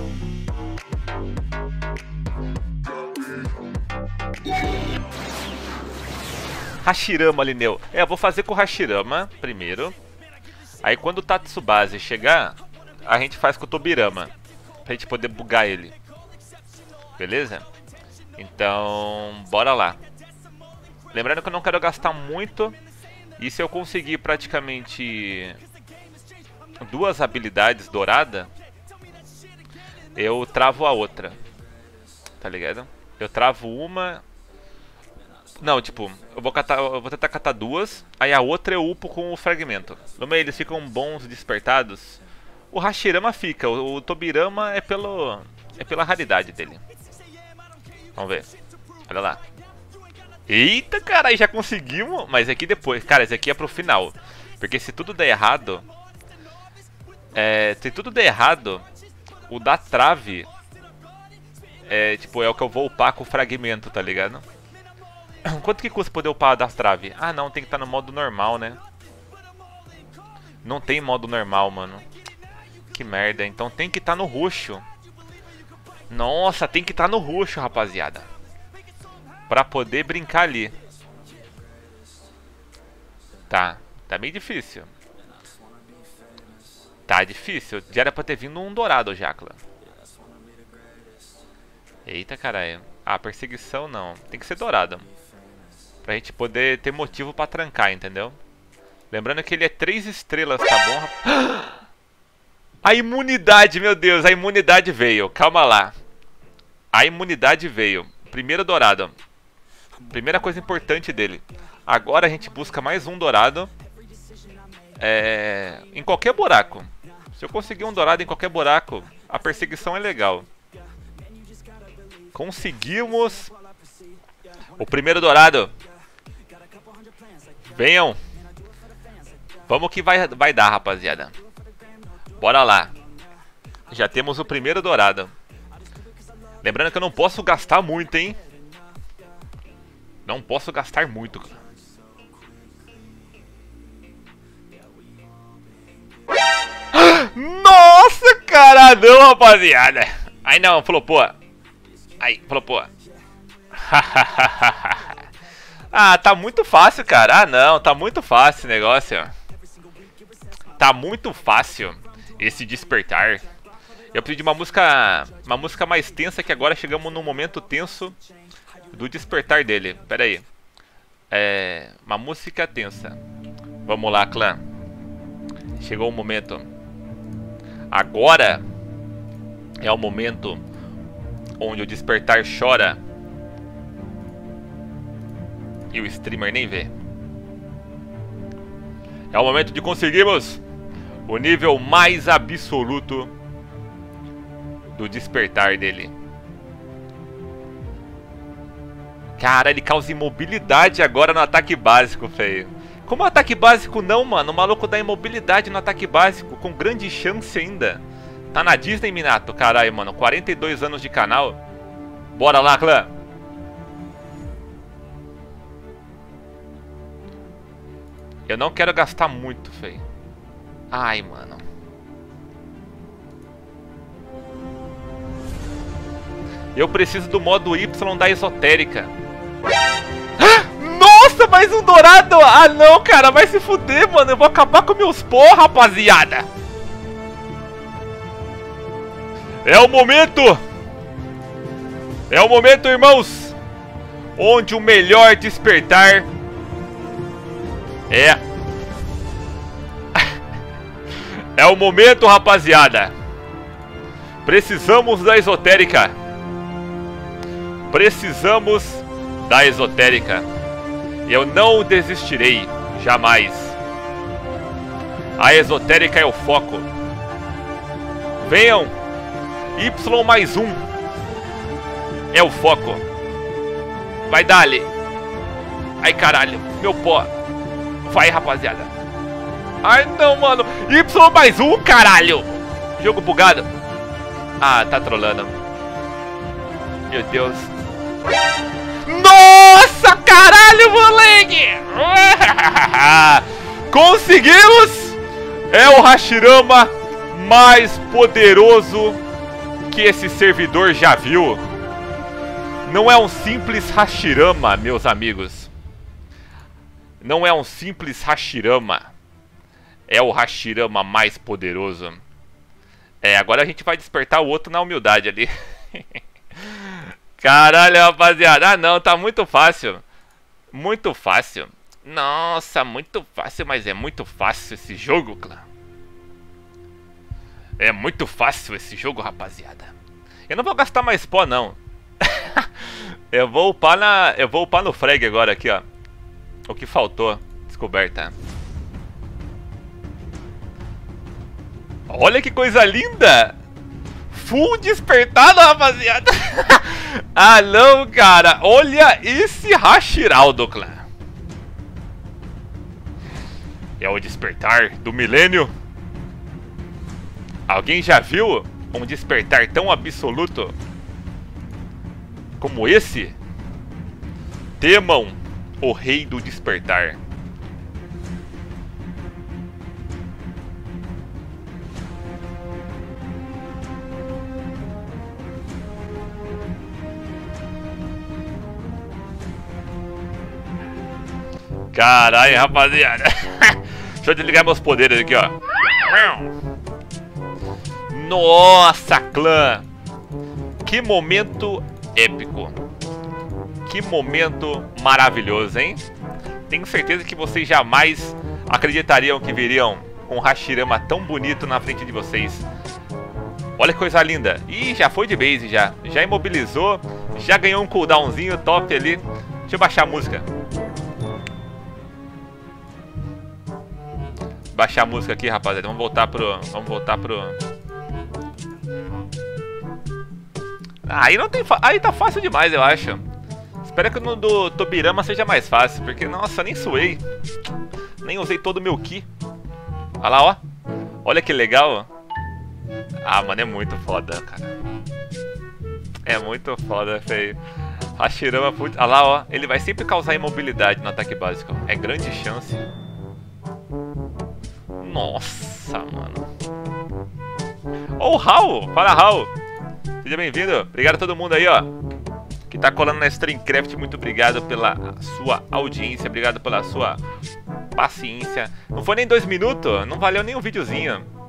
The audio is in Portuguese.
Hashirama, Lineu. Eu vou fazer com o Hashirama primeiro. Aí quando o Tatsubase chegar, a gente faz com o Tobirama. Pra gente poder bugar ele. Beleza? Então, bora lá. Lembrando que eu não quero gastar muito. E se eu conseguir praticamente 2 habilidades douradas, eu travo a outra. Tá ligado? Eu travo uma... Não, tipo, eu vou tentar catar 2, aí a outra eu upo com o fragmento. No meio eles ficam bons despertados. O Hashirama fica, o Tobirama é pela raridade dele. Vamos ver. Olha lá. Eita, cara, aí já conseguimos. Mas aqui depois, cara, esse aqui é pro final. Porque se tudo der errado... se tudo der errado, o da trave... tipo, é o que eu vou upar com o fragmento, tá ligado? Quanto que custa poder upar da trave? Ah, não, tem que estar no modo normal, né? Não tem modo normal, mano. Que merda, então tem que estar no roxo. Nossa, tem que estar no roxo, rapaziada. Pra poder brincar ali. Tá meio difícil. Tá difícil. Já era pra ter vindo um dourado, Jacla. Eita, caralho. Ah, perseguição não. Tem que ser dourado. Pra gente poder ter motivo pra trancar, entendeu? Lembrando que ele é 3 estrelas, tá bom? A imunidade, meu Deus, a imunidade veio. Calma lá. A imunidade veio. Primeiro dourado. Primeira coisa importante dele. Agora a gente busca mais um dourado. Em qualquer buraco. Se eu conseguir um dourado em qualquer buraco, a perseguição é legal. Conseguimos o primeiro dourado. Venham. Vamos que vai dar, rapaziada. Bora lá. Já temos o primeiro dourado. Lembrando que eu não posso gastar muito, hein? Não posso gastar muito. Nossa, cara, não, rapaziada. Aí não, flopou. Aí, flopou. Ah, tá muito fácil, cara. Ah, não, tá muito fácil esse negócio. Tá muito fácil esse despertar. Eu preciso de uma música mais tensa, que agora chegamos no momento tenso do despertar dele. Pera aí. Uma música tensa. Vamos lá, clã. Chegou o momento. Agora é o momento onde o despertar chora e o streamer nem vê. É o momento de conseguirmos o nível mais absoluto do despertar dele. Cara, ele causa imobilidade agora no ataque básico, feio. Como ataque básico não, mano? O maluco dá imobilidade no ataque básico, com grande chance ainda. Tá na Disney, Minato? Caralho, mano. 42 anos de canal. Bora lá, clã. Eu não quero gastar muito, feio. Ai, mano. Eu preciso do modo Y da esotérica. Nossa, mais um dourado! Ah não, cara, vai se fuder, mano. Eu vou acabar com meus pó, rapaziada. É o momento! É o momento, irmãos, onde o melhor despertar é o momento, rapaziada. Precisamos da esotérica. Precisamos da esotérica. Eu não desistirei, jamais. A esotérica é o foco. Venham. Y mais 1 é o foco. Vai dali. Ai, caralho, meu pó. Vai, rapaziada. Ai, não, mano. Y mais 1, caralho. Jogo bugado. Ah, tá trolando. Meu Deus. Nossa, caralho, moleque. Conseguimos. É o Hashirama mais poderoso que esse servidor já viu não é um simples Hashirama, meus amigos. Não é um simples Hashirama. É o Hashirama mais poderoso. Agora a gente vai despertar o outro na humildade ali. Caralho, rapaziada. Ah, não, tá muito fácil. Muito fácil. Nossa, muito fácil, mas é muito fácil esse jogo, clã. É muito fácil esse jogo, rapaziada. Eu não vou gastar mais pó, não. Eu vou upar no frag agora aqui, ó. O que faltou. Descoberta. Olha que coisa linda! Full despertado, rapaziada! Ah, não, cara! Olha esse Hashiraldo, clã! É o despertar do milênio. Alguém já viu um despertar tão absoluto como esse? Temam o rei do despertar. Caralho, rapaziada. Deixa eu desligar meus poderes aqui, ó. Nossa, clã. Que momento épico. Que momento maravilhoso, hein? Tenho certeza que vocês jamais acreditariam que viriam um Hashirama tão bonito na frente de vocês. Olha que coisa linda. Ih, já foi de base já. Já imobilizou. Já ganhou um cooldownzinho top ali. Deixa eu baixar a música. Baixar a música aqui, rapaziada. Vamos voltar pro... Aí não tem... Aí tá fácil demais, eu acho. Espero que no do Tobirama seja mais fácil. Porque, nossa, nem suei. Nem usei todo o meu ki. Olha lá, ó. Olha que legal. Ah, mano, é muito foda, cara. É muito foda, feio. Hashirama, putz. Olha lá, ó. Ele vai sempre causar imobilidade no ataque básico. É grande chance. Nossa, mano. Ô, Raul! Fala, Raul! Seja bem-vindo. Obrigado a todo mundo aí, ó, que tá colando na Streamcraft. Muito obrigado pela sua audiência. Obrigado pela sua paciência. Não foi nem 2 minutos. Não valeu nem um videozinho.